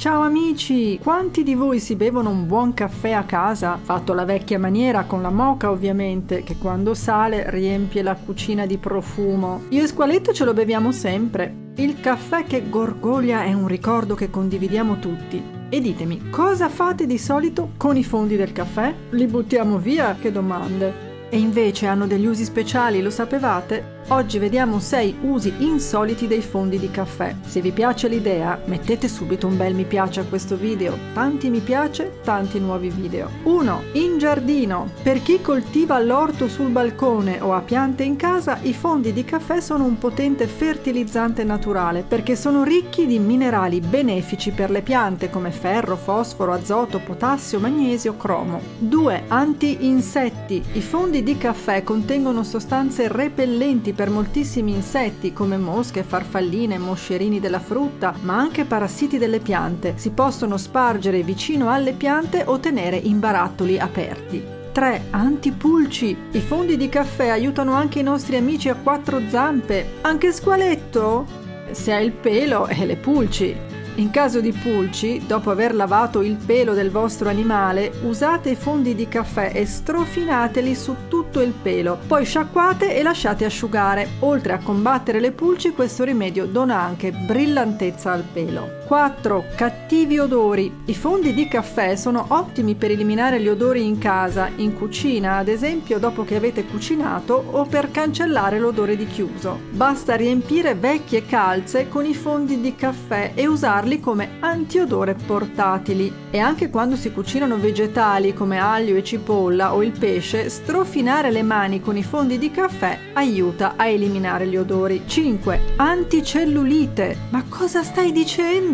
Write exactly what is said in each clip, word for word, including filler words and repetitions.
Ciao amici! Quanti di voi si bevono un buon caffè a casa, fatto alla vecchia maniera, con la moka ovviamente, che quando sale riempie la cucina di profumo? Io e Squaletto ce lo beviamo sempre. Il caffè che gorgoglia è un ricordo che condividiamo tutti. E ditemi, cosa fate di solito con i fondi del caffè? Li buttiamo via? Che domande! E invece hanno degli usi speciali, lo sapevate? Oggi vediamo sei usi insoliti dei fondi di caffè. Se vi piace l'idea, mettete subito un bel mi piace a questo video. Tanti mi piace, tanti nuovi video. uno. In giardino. Per chi coltiva l'orto sul balcone o ha piante in casa, i fondi di caffè sono un potente fertilizzante naturale perché sono ricchi di minerali benefici per le piante come ferro, fosforo, azoto, potassio, magnesio, cromo. due. Anti-insetti. I fondi di caffè contengono sostanze repellenti per moltissimi insetti come mosche, farfalline, moscerini della frutta, ma anche parassiti delle piante. Si possono spargere vicino alle piante o tenere in barattoli aperti. tre. Antipulci. I fondi di caffè aiutano anche i nostri amici a quattro zampe. Anche Squaletto? Se ha il pelo e le pulci. In caso di pulci, dopo aver lavato il pelo del vostro animale, usate i fondi di caffè e strofinateli su tutto il pelo, poi sciacquate e lasciate asciugare. Oltre a combattere le pulci, questo rimedio dona anche brillantezza al pelo. quattro. Cattivi odori. I fondi di caffè sono ottimi per eliminare gli odori in casa, in cucina, ad esempio dopo che avete cucinato, o per cancellare l'odore di chiuso. Basta riempire vecchie calze con i fondi di caffè e usarli come antiodore portatili. E anche quando si cucinano vegetali come aglio e cipolla o il pesce, strofinare le mani con i fondi di caffè aiuta a eliminare gli odori. cinque. Anticellulite. Ma cosa stai dicendo?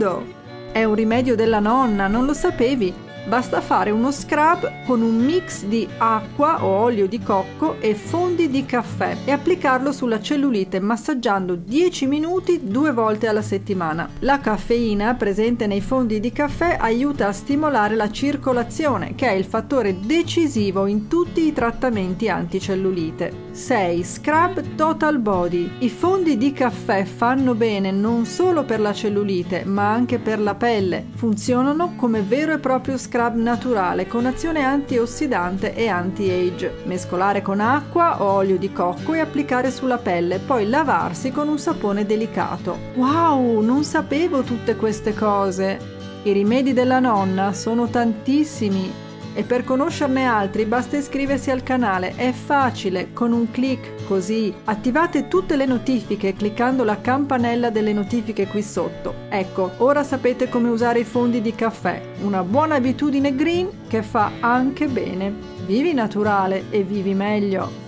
È un rimedio della nonna, non lo sapevi? Basta fare uno scrub con un mix di acqua o olio di cocco e fondi di caffè e applicarlo sulla cellulite massaggiando dieci minuti due volte alla settimana. La caffeina presente nei fondi di caffè aiuta a stimolare la circolazione, che è il fattore decisivo in tutti i trattamenti anticellulite. sei. Scrub Total Body. I fondi di caffè fanno bene non solo per la cellulite, ma anche per la pelle. Funzionano come vero e proprio scrub naturale con azione antiossidante e anti-age. Mescolare con acqua o olio di cocco e applicare sulla pelle, poi lavarsi con un sapone delicato. Wow, non sapevo tutte queste cose! I rimedi della nonna sono tantissimi! E per conoscerne altri basta iscriversi al canale, è facile, con un clic, così. Attivate tutte le notifiche cliccando la campanella delle notifiche qui sotto. Ecco, ora sapete come usare i fondi di caffè, una buona abitudine green che fa anche bene. Vivi naturale e vivi meglio!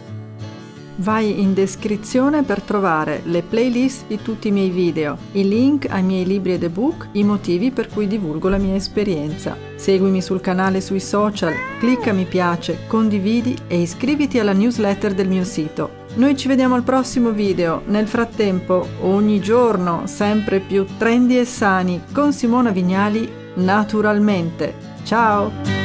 Vai in descrizione per trovare le playlist di tutti i miei video, i link ai miei libri ed ebook, i motivi per cui divulgo la mia esperienza. Seguimi sul canale sui social, clicca mi piace, condividi e iscriviti alla newsletter del mio sito. Noi ci vediamo al prossimo video. Nel frattempo, ogni giorno, sempre più trendy e sani, con Simona Vignali, naturalmente. Ciao!